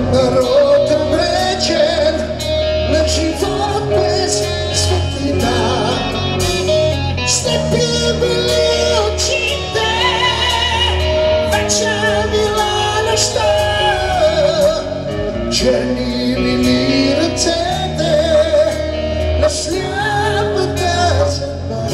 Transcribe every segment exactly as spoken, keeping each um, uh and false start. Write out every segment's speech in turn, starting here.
народ обречен на живот без светлина. Слепи били очите, вече била нощта, черни били ръцете на сляпата съдба.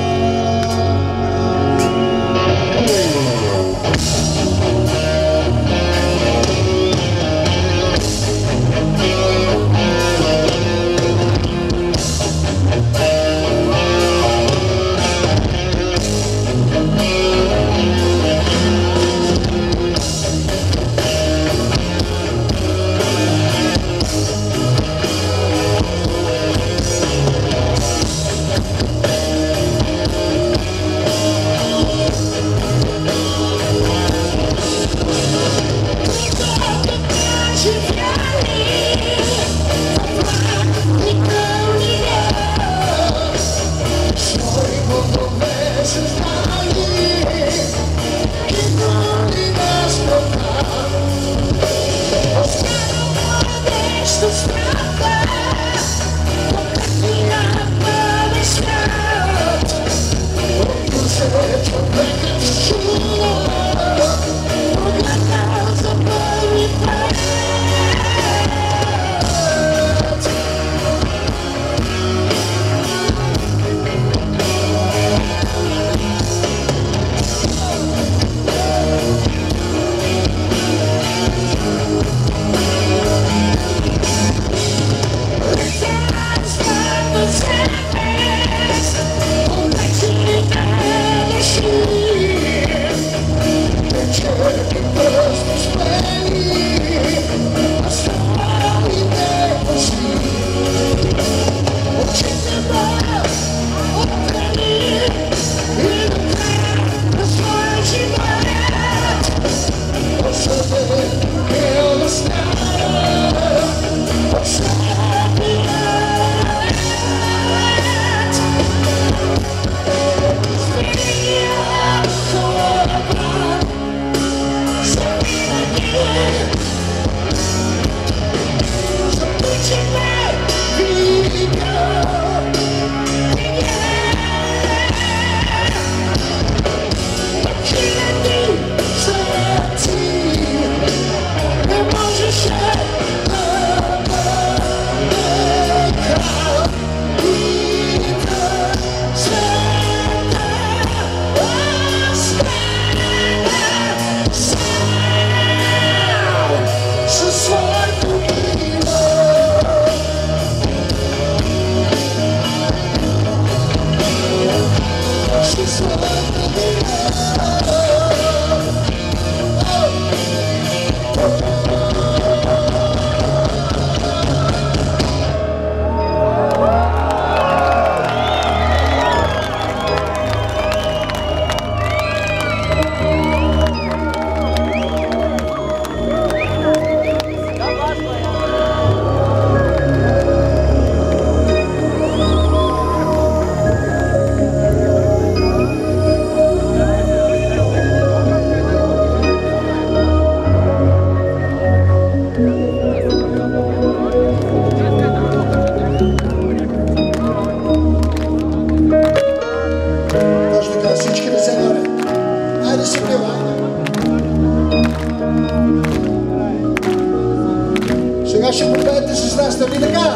Сега ще попеете с нас, нали така?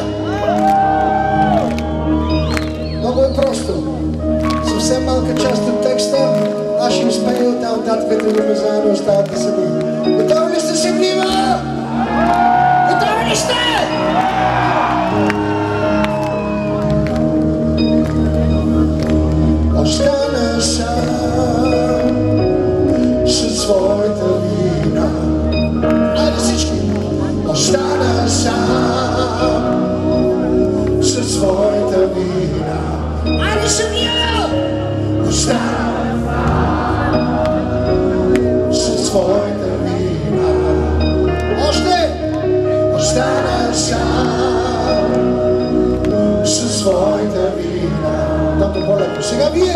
Много е просто. Съвсем малка част от текста, аз ще изпея от там татвете дума заедно остават да сами. Готови ли сте се внима? Готови ли сте? Остана сам със своята вина. Айде всички! Остана сам със своята вина. Айде самия! Остана със своята вина. Още! Остана сам със своята вина. Много по-леко. Сега вие!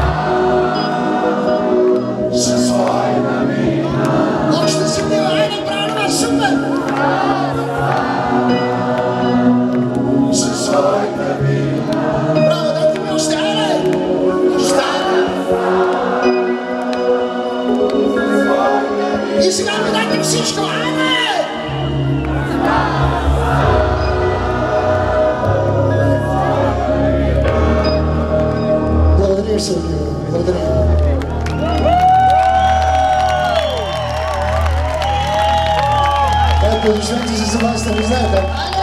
Със своята вина. Още си не айде, И сега ми дайте всичко, айде! Благодаря, Сергей, благодаря. Ето, дошленци се съгласите, не знаете.